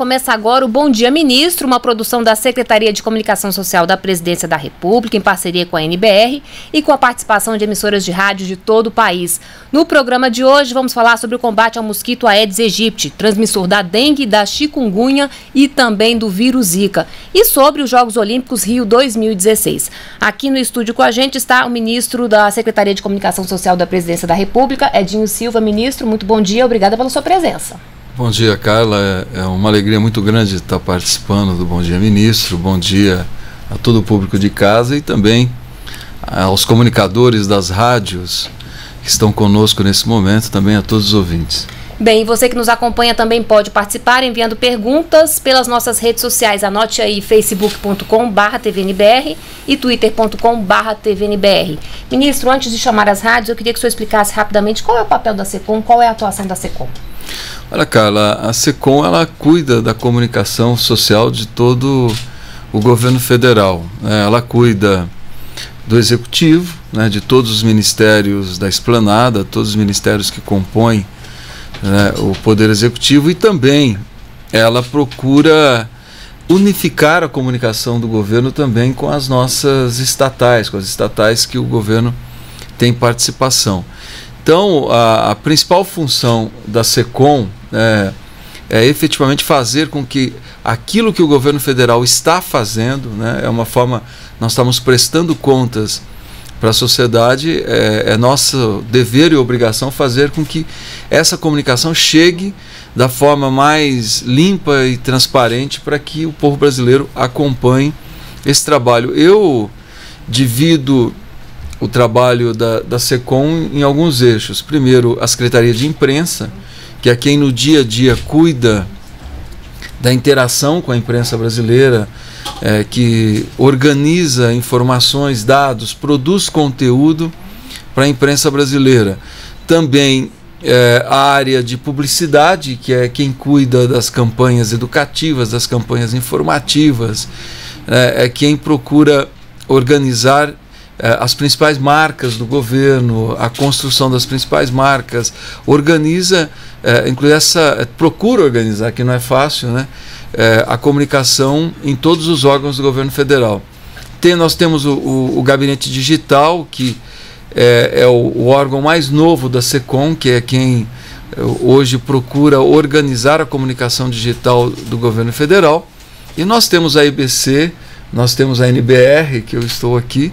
começa agora o Bom Dia Ministro, uma produção da Secretaria de Comunicação Social da Presidência da República, em parceria com a NBR e com a participação de emissoras de rádio de todo o país. No programa de hoje, vamos falar sobre o combate ao mosquito Aedes aegypti, transmissor da dengue, da chikungunya e também do vírus Zika, e sobre os Jogos Olímpicos Rio 2016. Aqui no estúdio com a gente está o ministro da Secretaria de Comunicação Social da Presidência da República, Edinho Silva. Ministro, muito bom dia, obrigada pela sua presença. Bom dia, Carla. É uma alegria muito grande estar participando do Bom Dia Ministro. Bom dia a todo o público de casa e também aos comunicadores das rádios que estão conosco nesse momento, também a todos os ouvintes. Bem, você que nos acompanha também pode participar enviando perguntas pelas nossas redes sociais. Anote aí facebook.com/tvnbr e twitter.com/tvnbr. Ministro, antes de chamar as rádios, eu queria que o senhor explicasse rapidamente qual é o papel da SECOM, qual é a atuação da SECOM. Olha, Carla, a SECOM, ela cuida da comunicação social de todo o governo federal. Ela cuida do executivo, de todos os ministérios da esplanada, todos os ministérios que compõem o poder executivo, e também ela procura unificar a comunicação do governo também com as nossas estatais, com as estatais que o governo tem participação. Então, a principal função da SECOM é efetivamente fazer com que aquilo que o governo federal está fazendo, é uma forma, nós estamos prestando contas para a sociedade, é nosso dever e obrigação fazer com que essa comunicação chegue da forma mais limpa e transparente para que o povo brasileiro acompanhe esse trabalho. Eu divido o trabalho da SECOM em alguns eixos. Primeiro, a Secretaria de Imprensa, que é quem no dia a dia cuida da interação com a imprensa brasileira, que organiza informações, dados, produz conteúdo para a imprensa brasileira. Também a área de publicidade, que é quem cuida das campanhas educativas, das campanhas informativas, é quem procura organizar as principais marcas do governo, a construção das principais marcas, organiza, inclusive procura organizar, que não é fácil, a comunicação em todos os órgãos do governo federal. Nós temos o gabinete digital, que é o órgão mais novo da SECOM, que é quem hoje procura organizar a comunicação digital do governo federal. E nós temos a IBC, nós temos a NBR, que eu estou aqui,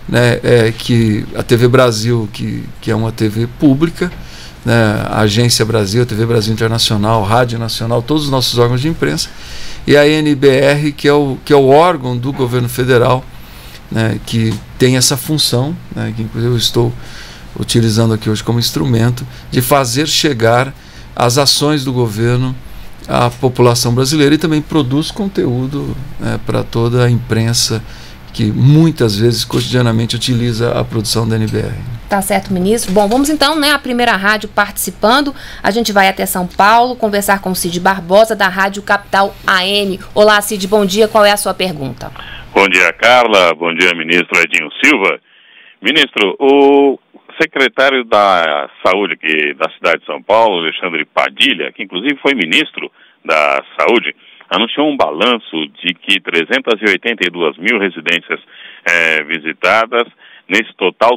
que a TV Brasil, que é uma TV pública, a Agência Brasil, a TV Brasil Internacional, Rádio Nacional, todos os nossos órgãos de imprensa, e a NBR, que é o órgão do governo federal, que tem essa função, que inclusive eu estou utilizando aqui hoje como instrumento, de fazer chegar as ações do governo à população brasileira, e também produz conteúdo para toda a imprensa que muitas vezes, cotidianamente, utiliza a produção da NBR. Tá certo, ministro. Bom, vamos então, a primeira rádio participando. A gente vai até São Paulo conversar com o Cid Barbosa, da Rádio Capital AM. Olá, Cid, bom dia. Qual é a sua pergunta? Bom dia, Carla. Bom dia, ministro Edinho Silva. Ministro, o secretário da Saúde aqui da cidade de São Paulo, Alexandre Padilha, que inclusive foi ministro da Saúde, anunciou um balanço de que 382 mil residências visitadas, nesse total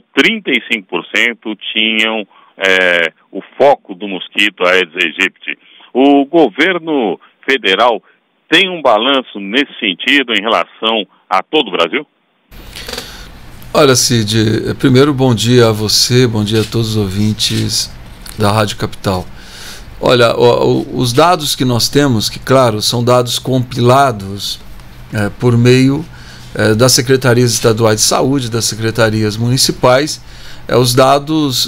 35% tinham o foco do mosquito Aedes aegypti. O governo federal tem um balanço nesse sentido em relação a todo o Brasil? Olha, Cid, primeiro bom dia a você, bom dia a todos os ouvintes da Rádio Capital. Olha, os dados que nós temos, que claro, são dados compilados por meio das secretarias estaduais de saúde, das secretarias municipais, os dados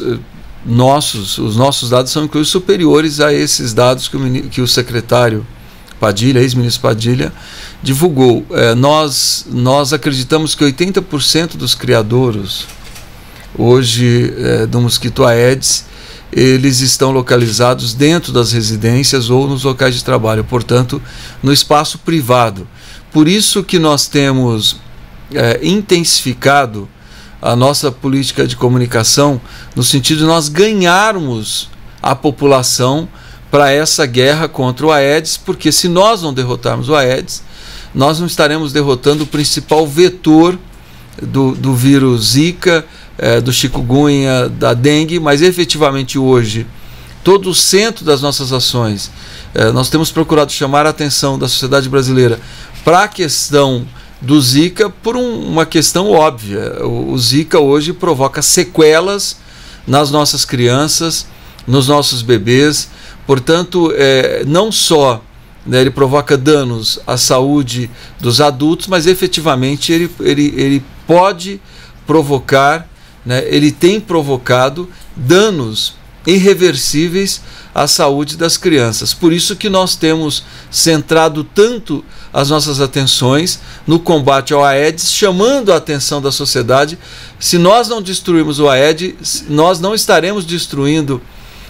os nossos dados são inclusive superiores a esses dados que o secretário Padilha, ex-ministro Padilha, divulgou. Nós acreditamos que 80% dos criadouros hoje do mosquito Aedes, eles estão localizados dentro das residências ou nos locais de trabalho, portanto, no espaço privado. Por isso que nós temos intensificado a nossa política de comunicação no sentido de nós ganharmos a população para essa guerra contra o Aedes, porque se nós não derrotarmos o Aedes, nós não estaremos derrotando o principal vetor do vírus Zika, do chikungunya, da dengue, mas efetivamente hoje, todo o centro das nossas ações, nós temos procurado chamar a atenção da sociedade brasileira para a questão do Zika por uma questão óbvia. O Zika hoje provoca sequelas nas nossas crianças, nos nossos bebês, portanto, não só ele provoca danos à saúde dos adultos, mas efetivamente ele pode provocar, ele tem provocado danos irreversíveis à saúde das crianças. Por isso que nós temos centrado tanto as nossas atenções no combate ao Aedes, chamando a atenção da sociedade. Se nós não destruirmos o Aedes, nós não estaremos destruindo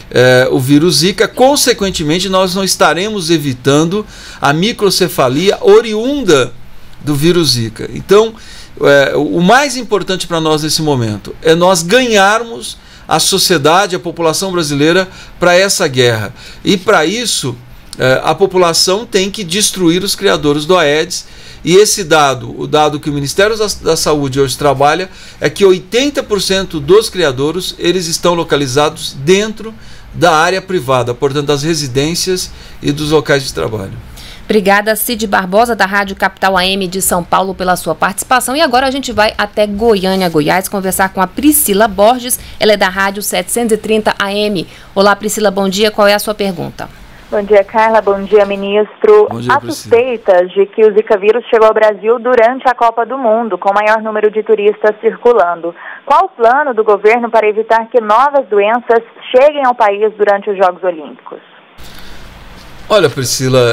o vírus Zika, consequentemente nós não estaremos evitando a microcefalia oriunda do vírus Zika. Então, o mais importante para nós nesse momento é nós ganharmos a sociedade, a população brasileira para essa guerra. E para isso, a população tem que destruir os criadores do Aedes. E esse dado, o dado que o Ministério da Saúde hoje trabalha, é que 80% dos criadouros, eles estão localizados dentro da área privada, portanto, das residências e dos locais de trabalho. Obrigada, Cid Barbosa, da Rádio Capital AM de São Paulo, pela sua participação. E agora a gente vai até Goiânia, Goiás, conversar com a Priscila Borges. Ela é da Rádio 730 AM. Olá, Priscila, bom dia. Qual é a sua pergunta? Bom dia, Carla. Bom dia, ministro. Bom dia, há suspeitas de que o Zika vírus chegou ao Brasil durante a Copa do Mundo, com maior número de turistas circulando. Qual o plano do governo para evitar que novas doenças cheguem ao país durante os Jogos Olímpicos? Olha, Priscila,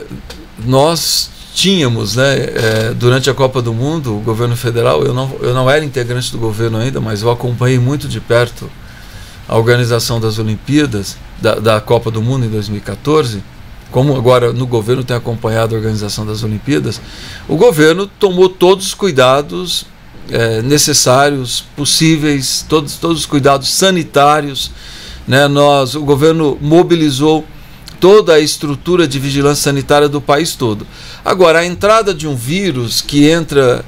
nós tínhamos, durante a Copa do Mundo, o governo federal, eu não era integrante do governo ainda, mas eu acompanhei muito de perto a organização das Olimpíadas, da Copa do Mundo em 2014, como agora no governo tem acompanhado a organização das Olimpíadas. O governo tomou todos os cuidados necessários, possíveis, todos os cuidados sanitários, o governo mobilizou toda a estrutura de vigilância sanitária do país todo. Agora, a entrada de um vírus que entra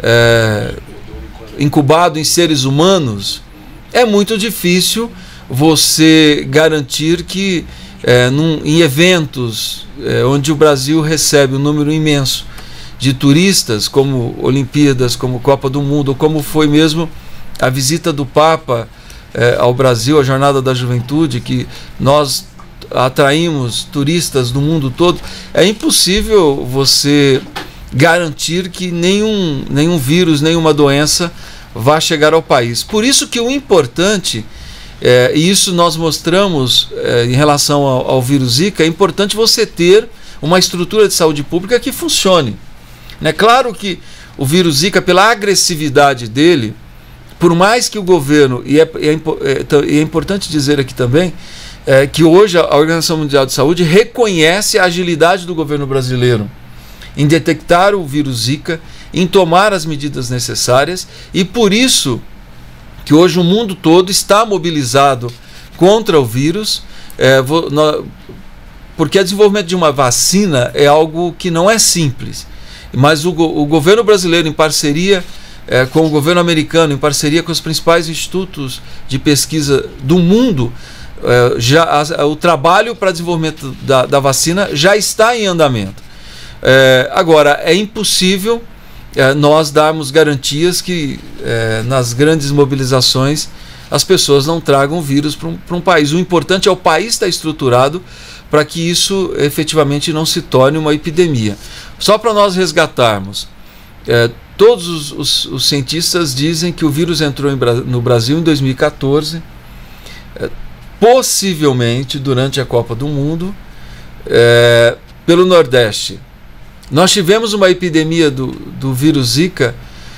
incubado em seres humanos, é muito difícil você garantir que em eventos onde o Brasil recebe um número imenso de turistas, como Olimpíadas, como Copa do Mundo, ou como foi mesmo a visita do Papa ao Brasil, a Jornada da Juventude, que nós atraímos turistas do mundo todo, é impossível você garantir que nenhum vírus, nenhuma doença vá chegar ao país. Por isso que o importante, e isso nós mostramos em relação ao vírus Zika, é importante você ter uma estrutura de saúde pública que funcione. Claro que o vírus Zika, pela agressividade dele, por mais que o governo, e é importante dizer aqui também, que hoje a Organização Mundial de Saúde reconhece a agilidade do governo brasileiro em detectar o vírus Zika, em tomar as medidas necessárias, e por isso que hoje o mundo todo está mobilizado contra o vírus, porque o desenvolvimento de uma vacina é algo que não é simples, mas o governo brasileiro, em parceria com o governo americano, em parceria com os principais institutos de pesquisa do mundo, o trabalho para desenvolvimento da vacina já está em andamento. Agora, é impossível nós darmos garantias que nas grandes mobilizações as pessoas não tragam vírus para um país. O importante é o país estar estruturado para que isso efetivamente não se torne uma epidemia. Só para nós resgatarmos, todos os cientistas dizem que o vírus entrou no Brasil em 2014, possivelmente durante a Copa do Mundo, pelo Nordeste. Nós tivemos uma epidemia do vírus Zika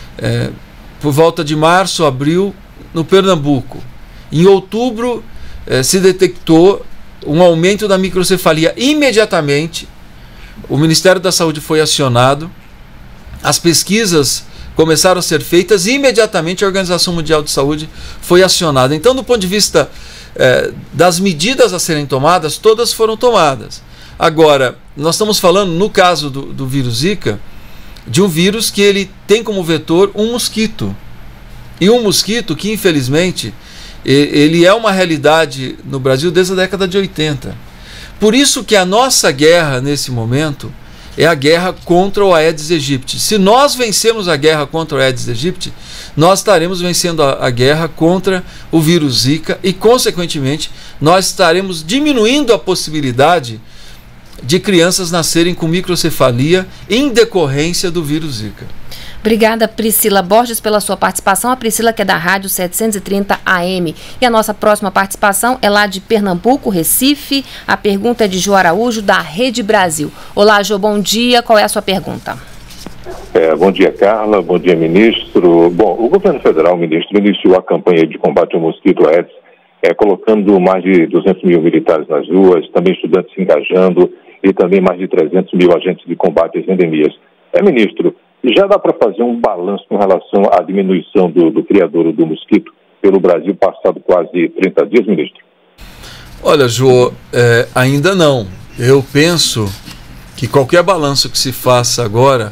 por volta de março, abril, no Pernambuco. Em outubro se detectou um aumento da microcefalia. Imediatamente o Ministério da Saúde foi acionado, as pesquisas começaram a ser feitas e imediatamente a Organização Mundial de Saúde foi acionada. Então, do ponto de vista das medidas a serem tomadas, todas foram tomadas. Agora, nós estamos falando, no caso do vírus Zika, de um vírus que ele tem como vetor um mosquito. E um mosquito que, infelizmente, ele é uma realidade no Brasil desde a década de 80. Por isso que a nossa guerra, nesse momento, é a guerra contra o Aedes aegypti. Se nós vencermos a guerra contra o Aedes aegypti, nós estaremos vencendo a guerra contra o vírus Zika e, consequentemente, nós estaremos diminuindo a possibilidade de crianças nascerem com microcefalia em decorrência do vírus Zika. Obrigada, Priscila Borges, pela sua participação. A Priscila, que é da Rádio 730 AM. E a nossa próxima participação é lá de Pernambuco, Recife. A pergunta é de Jô Araújo, da Rede Brasil. Olá, Jô, bom dia. Qual é a sua pergunta? Bom dia, Carla. Bom dia, ministro. Bom, o governo federal, ministro, iniciou a campanha de combate ao mosquito Aedes, colocando mais de 200 mil militares nas ruas, também estudantes se engajando e também mais de 300 mil agentes de combate às endemias. Ministro, já dá para fazer um balanço com relação à diminuição do criadouro do mosquito pelo Brasil, passado quase 30 dias, ministro? Olha, Jô, ainda não. Eu penso que qualquer balanço que se faça agora,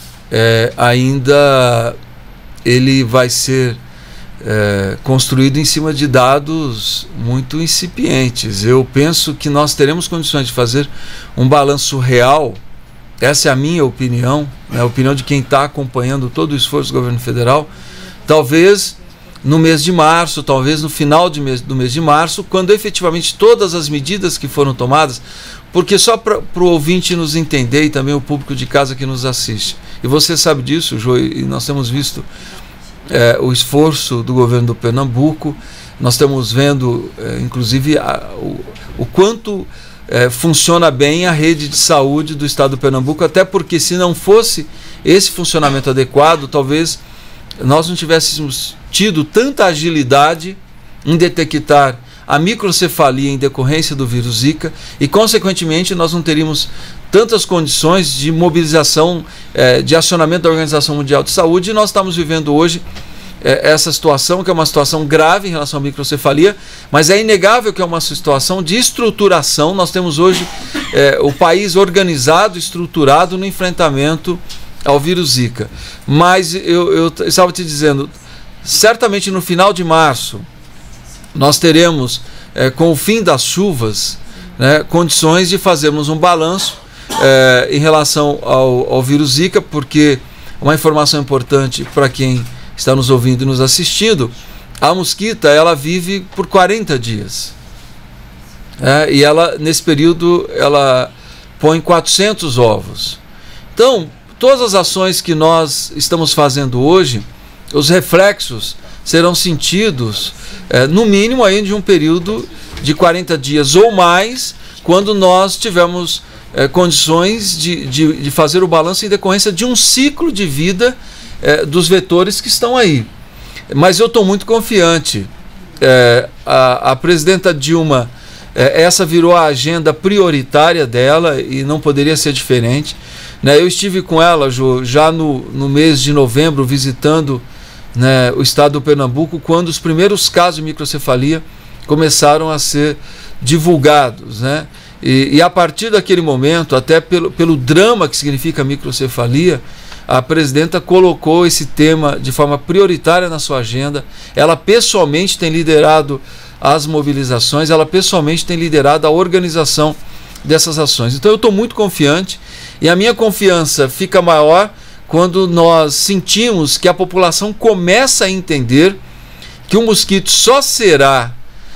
ainda ele vai ser construído em cima de dados muito incipientes. Eu penso que nós teremos condições de fazer um balanço real. Essa é a minha opinião, a opinião de quem está acompanhando todo o esforço do governo federal, talvez no mês de março, talvez no final do mês de março, quando efetivamente todas as medidas que foram tomadas, porque só para o ouvinte nos entender e também o público de casa que nos assiste, e você sabe disso, Jô, e nós temos visto o esforço do governo do Pernambuco, nós estamos vendo, inclusive, o quanto funciona bem a rede de saúde do estado do Pernambuco, até porque se não fosse esse funcionamento adequado, talvez nós não tivéssemos tido tanta agilidade em detectar a microcefalia em decorrência do vírus Zika e, consequentemente, nós não teríamos tantas condições de mobilização, de acionamento da Organização Mundial de Saúde, e nós estamos vivendo hoje essa situação, que é uma situação grave em relação à microcefalia, mas é inegável que é uma situação de estruturação. Nós temos hoje o país organizado, estruturado no enfrentamento ao vírus Zika. Mas eu estava te dizendo, certamente no final de março, nós teremos, com o fim das chuvas, condições de fazermos um balanço em relação ao vírus Zika, porque uma informação importante para quem está nos ouvindo e nos assistindo, a mosquita, ela vive por 40 dias. E ela, nesse período, ela põe 400 ovos. Então, todas as ações que nós estamos fazendo hoje, os reflexos serão sentidos, no mínimo, ainda de um período de 40 dias ou mais, quando nós tivermos condições de fazer o balanço em decorrência de um ciclo de vida dos vetores que estão aí. Mas eu estou muito confiante. A presidenta Dilma, essa virou a agenda prioritária dela e não poderia ser diferente. Eu estive com ela, Jô, já no mês de novembro, visitando o estado do Pernambuco, quando os primeiros casos de microcefalia começaram a ser divulgados. E a partir daquele momento, até pelo drama que significa a microcefalia, a presidenta colocou esse tema de forma prioritária na sua agenda. Ela pessoalmente tem liderado as mobilizações, ela pessoalmente tem liderado a organização dessas ações. Então eu estou muito confiante, e a minha confiança fica maior quando nós sentimos que a população começa a entender que o mosquito só será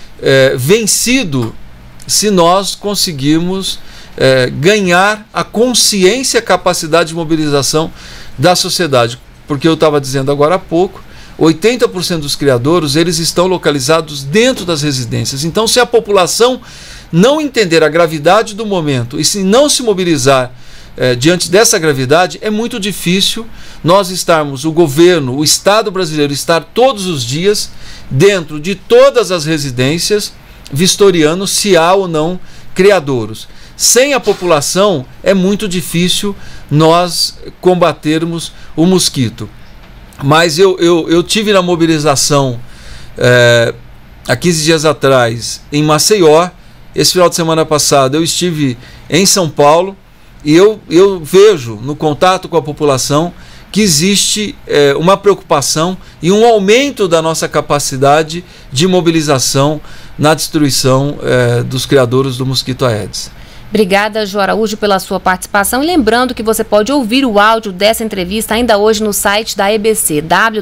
vencido se nós conseguirmos ganhar a consciência e a capacidade de mobilização da sociedade. Porque eu estava dizendo agora há pouco, 80% dos criadouros, eles estão localizados dentro das residências. Então, se a população não entender a gravidade do momento e se não se mobilizar diante dessa gravidade, é muito difícil nós estarmos, o governo, o Estado brasileiro, estar todos os dias dentro de todas as residências vistoriando se há ou não criadouros. Sem a população é muito difícil nós combatermos o mosquito. Mas eu tive na mobilização há 15 dias atrás em Maceió. Esse final de semana passado eu estive em São Paulo e eu vejo no contato com a população que existe uma preocupação e um aumento da nossa capacidade de mobilização na destruição dos criadouros do mosquito Aedes. Obrigada, João Araújo, pela sua participação. E lembrando que você pode ouvir o áudio dessa entrevista ainda hoje no site da EBC,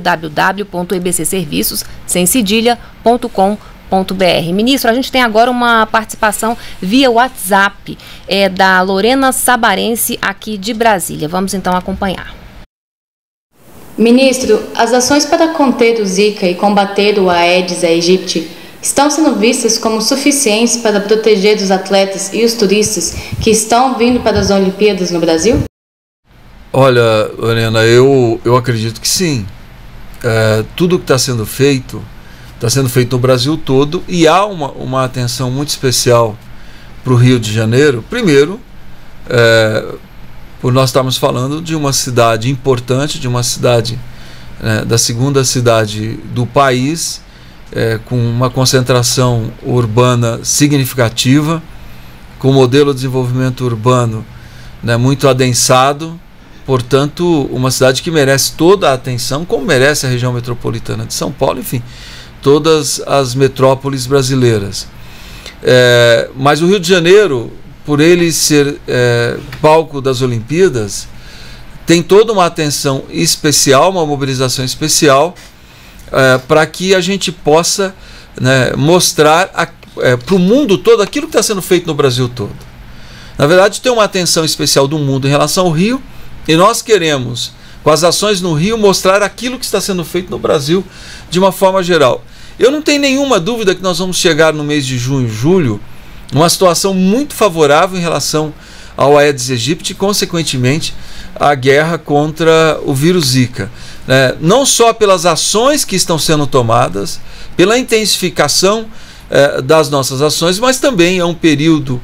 www.ebcserviços.com.br. Ministro, a gente tem agora uma participação via WhatsApp da Lorena Sabarense, aqui de Brasília. Vamos então acompanhar. Ministro, as ações para conter o Zika e combater o Aedes aegypti estão sendo vistas como suficientes para proteger os atletas e os turistas que estão vindo para as Olimpíadas no Brasil? Olha, Lorena, eu acredito que sim. Tudo que está sendo feito no Brasil todo, e há uma atenção muito especial para o Rio de Janeiro. Primeiro, por nós estarmos falando de uma cidade importante, de uma cidade, da segunda cidade do país, com uma concentração urbana significativa, com um modelo de desenvolvimento urbano muito adensado, portanto, uma cidade que merece toda a atenção, como merece a região metropolitana de São Paulo, enfim, todas as metrópoles brasileiras. Mas o Rio de Janeiro, por ele ser palco das Olimpíadas, tem toda uma atenção especial, uma mobilização especial, para que a gente possa mostrar para o mundo todo aquilo que está sendo feito no Brasil todo. Na verdade, tem uma atenção especial do mundo em relação ao Rio, e nós queremos, com as ações no Rio, mostrar aquilo que está sendo feito no Brasil de uma forma geral. Eu não tenho nenhuma dúvida que nós vamos chegar no mês de junho e julho numa situação muito favorável em relação ao Aedes aegypti e, consequentemente, a guerra contra o vírus Zika. Não só pelas ações que estão sendo tomadas, pela intensificação das nossas ações, mas também é um período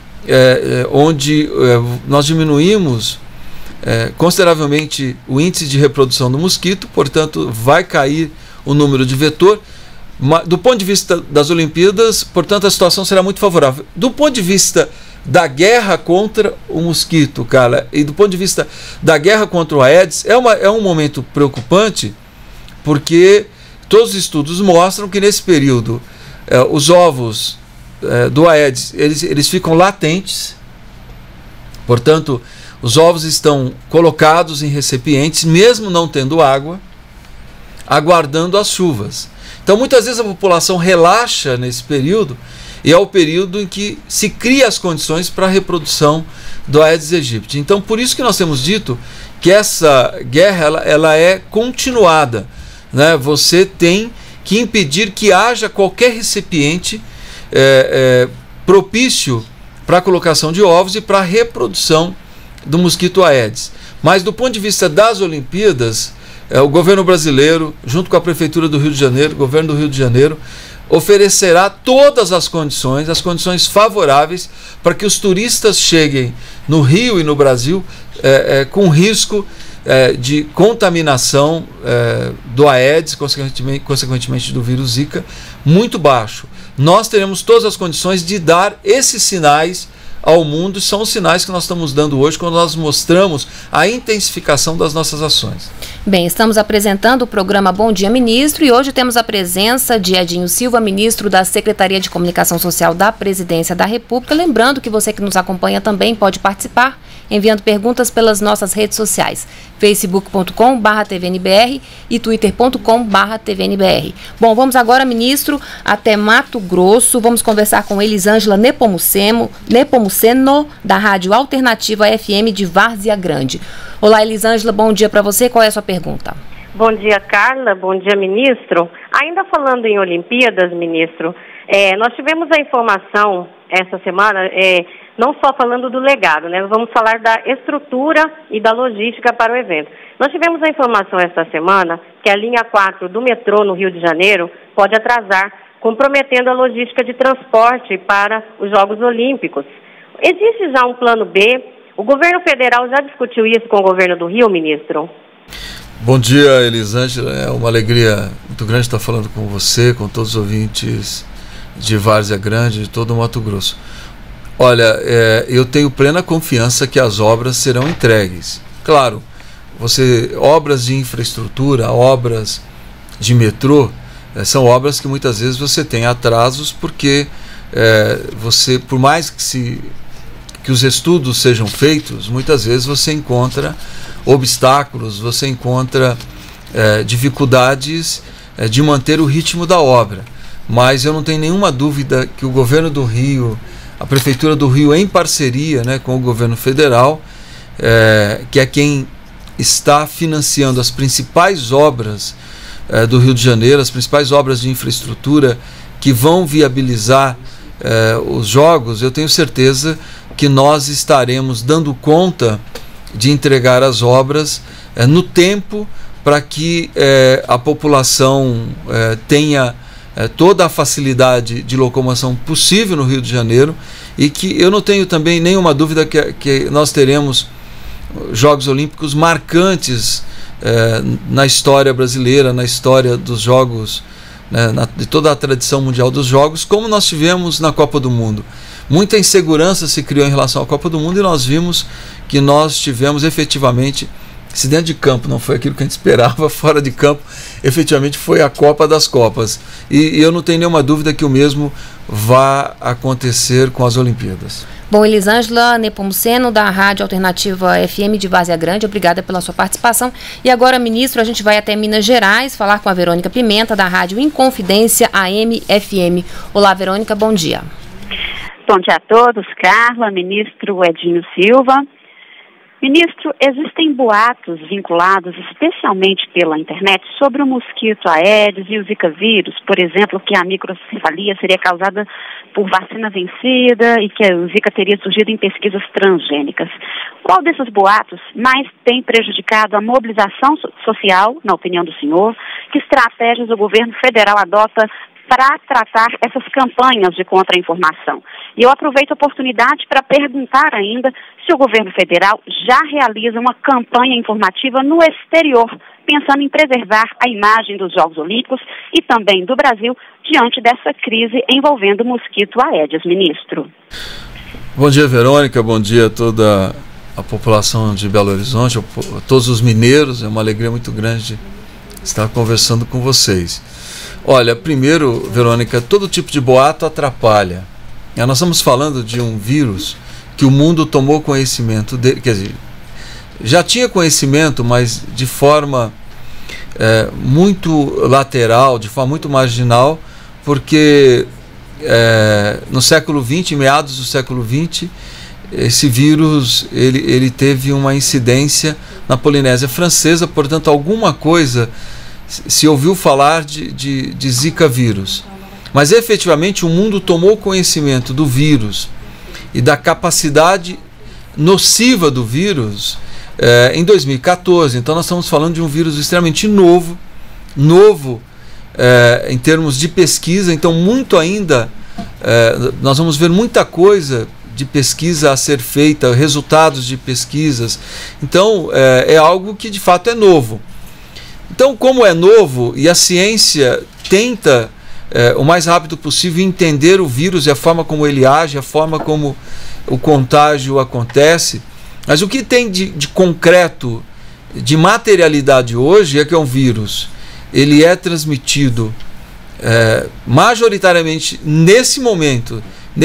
onde nós diminuímos consideravelmente o índice de reprodução do mosquito, portanto vai cair o número de vetor. Do ponto de vista das Olimpíadas, portanto, a situação será muito favorável. Do ponto de vista da guerra contra o mosquito, cara, e do ponto de vista da guerra contra o Aedes, é um momento preocupante, porque todos os estudos mostram que nesse período os ovos do Aedes, eles ficam latentes, portanto, os ovos estão colocados em recipientes, mesmo não tendo água, aguardando as chuvas. Então, muitas vezes a população relaxa nesse período, e é o período em que se cria as condições para a reprodução do Aedes aegypti. Então, por isso que nós temos dito que essa guerra ela é continuada. Você tem que impedir que haja qualquer recipiente propício para a colocação de ovos e para a reprodução do mosquito Aedes. Mas, do ponto de vista das Olimpíadas, o governo brasileiro, junto com a Prefeitura do Rio de Janeiro, o governo do Rio de Janeiro, oferecerá todas as condições favoráveis para que os turistas cheguem no Rio e no Brasil com risco de contaminação do Aedes, consequentemente do vírus Zika, muito baixo. Nós teremos todas as condições de dar esses sinais ao mundo, são os sinais que nós estamos dando hoje quando nós mostramos a intensificação das nossas ações. Bem, estamos apresentando o programa Bom Dia Ministro e hoje temos a presença de Edinho Silva, ministro da Secretaria de Comunicação Social da Presidência da República. Lembrando que você que nos acompanha também pode participar enviando perguntas pelas nossas redes sociais, facebook.com/tvnbr e twitter.com/tvnbr. Bom, vamos agora, ministro, até Mato Grosso. Vamos conversar com Elisângela Nepomuceno, da Rádio Alternativa FM de Várzea Grande. Olá, Elisângela, bom dia para você. Qual é a sua pergunta? Bom dia, Carla. Bom dia, ministro. Ainda falando em Olimpíadas, ministro, nós tivemos a informação essa semana, não só falando do legado, nós vamos falar da estrutura e da logística para o evento. Nós tivemos a informação esta semana que a linha 4 do metrô no Rio de Janeiro pode atrasar, comprometendo a logística de transporte para os Jogos Olímpicos. Existe já um plano B? O governo federal já discutiu isso com o governo do Rio, ministro? Bom dia, Elisângela. É uma alegria muito grande estar falando com você, com todos os ouvintes de Várzea Grande, de todo o Mato Grosso. Olha, eu tenho plena confiança que as obras serão entregues. Claro, obras de infraestrutura, obras de metrô, são obras que muitas vezes você tem atrasos porque por mais que os estudos sejam feitos, muitas vezes você encontra obstáculos, você encontra dificuldades de manter o ritmo da obra. Mas eu não tenho nenhuma dúvida que o governo do Rio, a Prefeitura do Rio, em parceria, né, com o governo federal, que é quem está financiando as principais obras do Rio de Janeiro, as principais obras de infraestrutura que vão viabilizar os Jogos, eu tenho certeza que nós estaremos dando conta de entregar as obras no tempo para que a população tenha toda a facilidade de locomoção possível no Rio de Janeiro, e que eu não tenho também nenhuma dúvida que nós teremos Jogos Olímpicos marcantes na história brasileira, na história dos Jogos, de toda a tradição mundial dos Jogos, como nós tivemos na Copa do Mundo. Muita insegurança se criou em relação à Copa do Mundo e nós vimos que nós tivemos efetivamente, se dentro de campo não foi aquilo que a gente esperava, fora de campo efetivamente foi a Copa das Copas. E eu não tenho nenhuma dúvida que o mesmo vai acontecer com as Olimpíadas. Bom, Elisângela Nepomuceno, da Rádio Alternativa FM de Várzea Grande, obrigada pela sua participação. E agora, ministro, a gente vai até Minas Gerais falar com a Verônica Pimenta, da Rádio Inconfidência AM FM. Olá, Verônica, bom dia. Bom dia a todos, Carla, ministro Edinho Silva. Ministro, existem boatos vinculados especialmente pela internet sobre o mosquito Aedes e o Zika vírus, por exemplo, que a microcefalia seria causada por vacina vencida e que o Zika teria surgido em pesquisas transgênicas. Qual desses boatos mais tem prejudicado a mobilização social, na opinião do senhor? Que estratégias o governo federal adota para tratar essas campanhas de contra-informação? E eu aproveito a oportunidade para perguntar ainda se o governo federal já realiza uma campanha informativa no exterior, pensando em preservar a imagem dos Jogos Olímpicos e também do Brasil diante dessa crise envolvendo o mosquito Aedes, ministro. Bom dia, Verônica, bom dia a toda a população de Belo Horizonte, a todos os mineiros, é uma alegria muito grande estar conversando com vocês. Olha, primeiro, Verônica, todo tipo de boato atrapalha. Nós estamos falando de um vírus que o mundo tomou conhecimento dele, quer dizer, já tinha conhecimento, mas de forma muito lateral, de forma muito marginal, porque no século XX, em meados do século XX, esse vírus ele teve uma incidência na Polinésia Francesa, portanto alguma coisa se ouviu falar de Zika vírus. Mas efetivamente o mundo tomou conhecimento do vírus e da capacidade nociva do vírus em 2014. Então nós estamos falando de um vírus extremamente novo em termos de pesquisa. Então muito ainda, nós vamos ver muita coisa de pesquisa a ser feita, resultados de pesquisas. Então é algo que de fato é novo. Então, como é novo e a ciência tenta o mais rápido possível entender o vírus e a forma como ele age, a forma como o contágio acontece, mas o que tem de concreto, de materialidade hoje é que é um vírus. Ele é transmitido majoritariamente nesse momento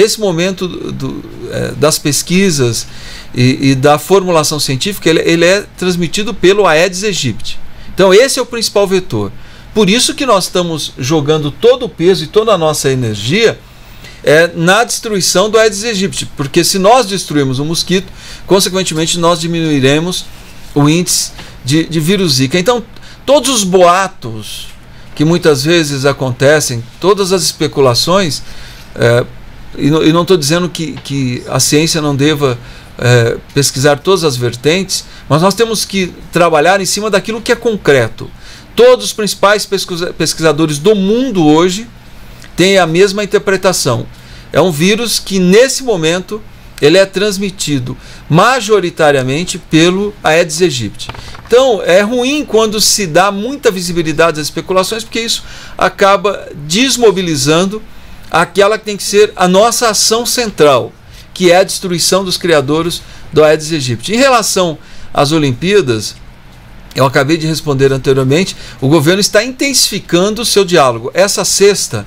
das pesquisas e da formulação científica, ele é transmitido pelo Aedes aegypti. Então esse é o principal vetor. Por isso que nós estamos jogando todo o peso e toda a nossa energia na destruição do Aedes aegypti, porque se nós destruirmos o mosquito, consequentemente nós diminuiremos o índice de vírus Zika. Então todos os boatos que muitas vezes acontecem, todas as especulações, e não estou dizendo que a ciência não deva pesquisar todas as vertentes, mas nós temos que trabalhar em cima daquilo que é concreto. Todos os principais pesquisadores do mundo hoje têm a mesma interpretação. É um vírus que nesse momento ele é transmitido majoritariamente pelo Aedes aegypti. Então, é ruim quando se dá muita visibilidade às especulações, porque isso acaba desmobilizando aquela que tem que ser a nossa ação central, que é a destruição dos criadouros do Aedes aegypti. Em relação às Olimpíadas, eu acabei de responder anteriormente, o governo está intensificando o seu diálogo. Essa sexta,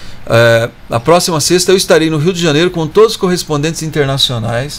a próxima sexta, eu estarei no Rio de Janeiro com todos os correspondentes internacionais,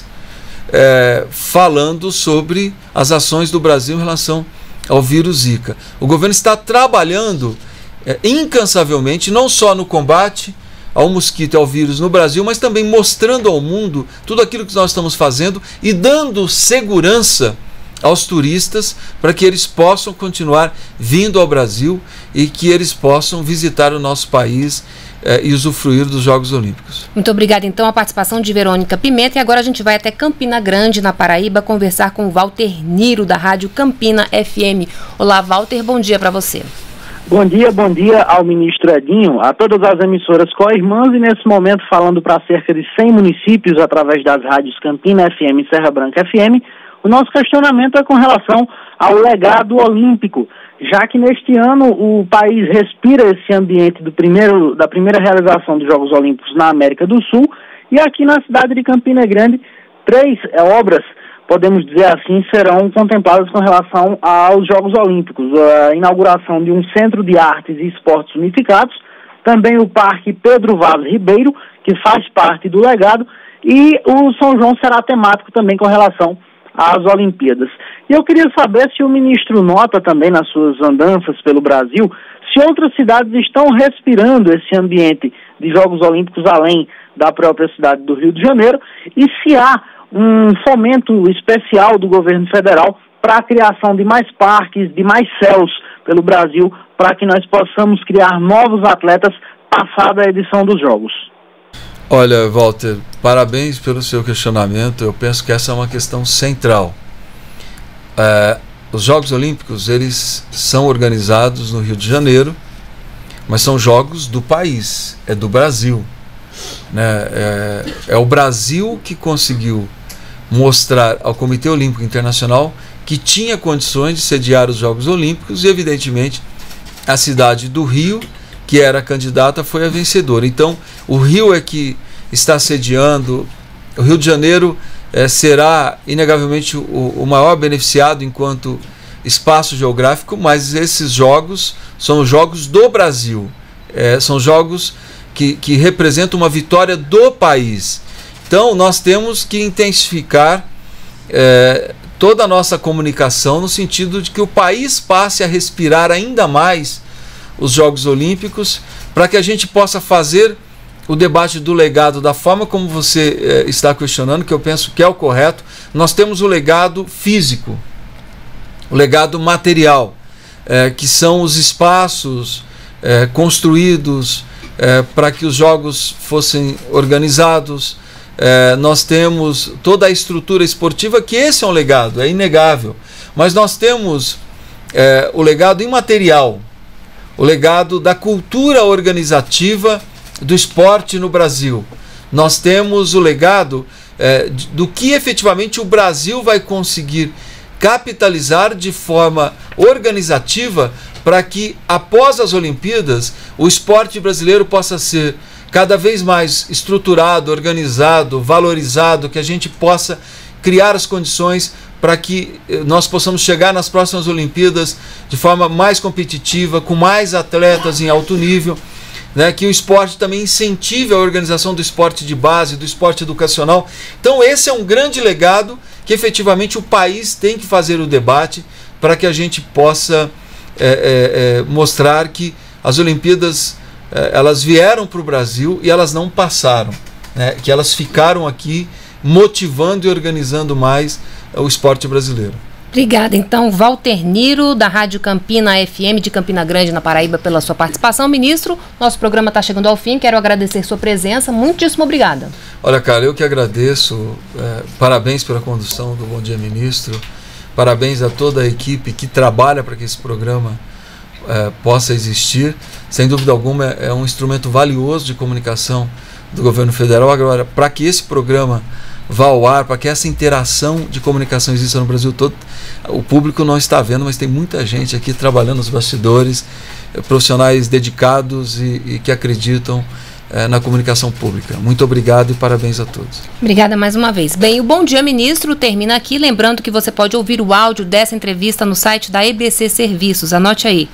falando sobre as ações do Brasil em relação ao vírus Zika. O governo está trabalhando incansavelmente, não só no combate ao mosquito e ao vírus no Brasil, mas também mostrando ao mundo tudo aquilo que nós estamos fazendo e dando segurança aos turistas para que eles possam continuar vindo ao Brasil e que eles possam visitar o nosso país e usufruir dos Jogos Olímpicos. Muito obrigada, então, a participação de Verônica Pimenta. E agora a gente vai até Campina Grande, na Paraíba, conversar com o Walter Niro, da Rádio Campina FM. Olá, Walter, bom dia para você. Bom dia ao ministro Edinho, a todas as emissoras co-irmãs e nesse momento falando para cerca de 100 municípios através das rádios Campina FM e Serra Branca FM. O nosso questionamento é com relação ao legado olímpico, já que neste ano o país respira esse ambiente da primeira realização dos Jogos Olímpicos na América do Sul, e aqui na cidade de Campina Grande, 3 obras, podemos dizer assim, serão contempladas com relação aos Jogos Olímpicos. A inauguração de um Centro de Artes e Esportes Unificados, também o Parque Pedro Vaz Ribeiro, que faz parte do legado, e o São João será temático também com relação às Olimpíadas. E eu queria saber se o ministro nota também nas suas andanças pelo Brasil, se outras cidades estão respirando esse ambiente de Jogos Olímpicos além da própria cidade do Rio de Janeiro, e se há um fomento especial do governo federal para a criação de mais parques, de mais céus pelo Brasil, para que nós possamos criar novos atletas passada a edição dos Jogos. Olha, Walter, parabéns pelo seu questionamento. Eu penso que essa é uma questão central. Os Jogos Olímpicos, eles são organizados no Rio de Janeiro, mas são jogos do país, é do Brasil, né? É o Brasil que conseguiu mostrar ao Comitê Olímpico Internacional que tinha condições de sediar os Jogos Olímpicos e, evidentemente, a cidade do Rio, que era a candidata, foi a vencedora. Então, o Rio é que está sediando, o Rio de Janeiro será, inegavelmente, o maior beneficiado enquanto espaço geográfico, mas esses jogos são os jogos do Brasil, são jogos que representam uma vitória do país. Então, nós temos que intensificar toda a nossa comunicação no sentido de que o país passe a respirar ainda mais os Jogos Olímpicos, para que a gente possa fazer o debate do legado da forma como você está questionando, que eu penso que é o correto. Nós temos o legado físico, o legado material, que são os espaços construídos para que os jogos fossem organizados. Nós temos toda a estrutura esportiva, que esse é um legado, é inegável. Mas nós temos o legado imaterial, o legado da cultura organizativa do esporte no Brasil. Nós temos o legado do que efetivamente o Brasil vai conseguir capitalizar de forma organizativa para que, após as Olimpíadas, o esporte brasileiro possa ser cada vez mais estruturado, organizado, valorizado, que a gente possa criar as condições para que nós possamos chegar nas próximas Olimpíadas de forma mais competitiva, com mais atletas em alto nível, né, que o esporte também incentive a organização do esporte de base, do esporte educacional. Então esse é um grande legado que efetivamente o país tem que fazer o debate para que a gente possa mostrar que as Olimpíadas elas vieram para o Brasil e elas não passaram, né, que elas ficaram aqui motivando e organizando mais o esporte brasileiro. Obrigada, então, Walter Niro, da Rádio Campina FM de Campina Grande, na Paraíba, pela sua participação. Ministro, nosso programa está chegando ao fim, quero agradecer sua presença, muitíssimo obrigada. Olha, cara, eu que agradeço, parabéns pela condução do Bom Dia Ministro, parabéns a toda a equipe que trabalha para que esse programa possa existir. Sem dúvida alguma, é um instrumento valioso de comunicação do governo federal. Agora, para que esse programa vá ao ar, para que essa interação de comunicação exista no Brasil todo. O público não está vendo, mas tem muita gente aqui trabalhando nos bastidores, profissionais dedicados e que acreditam na comunicação pública. Muito obrigado e parabéns a todos. Obrigada mais uma vez. Bem, o Bom Dia Ministro termina aqui, lembrando que você pode ouvir o áudio dessa entrevista no site da EBC Serviços. Anote aí,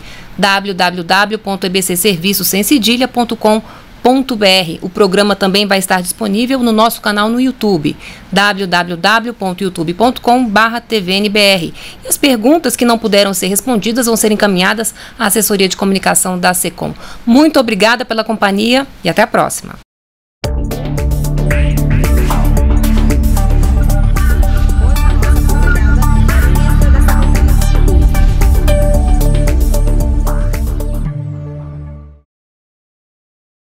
www.ebcservicossemcedilha.com.br. O programa também vai estar disponível no nosso canal no YouTube, www.youtube.com/tvnbr. E as perguntas que não puderam ser respondidas vão ser encaminhadas à assessoria de comunicação da SECOM. Muito obrigada pela companhia e até a próxima.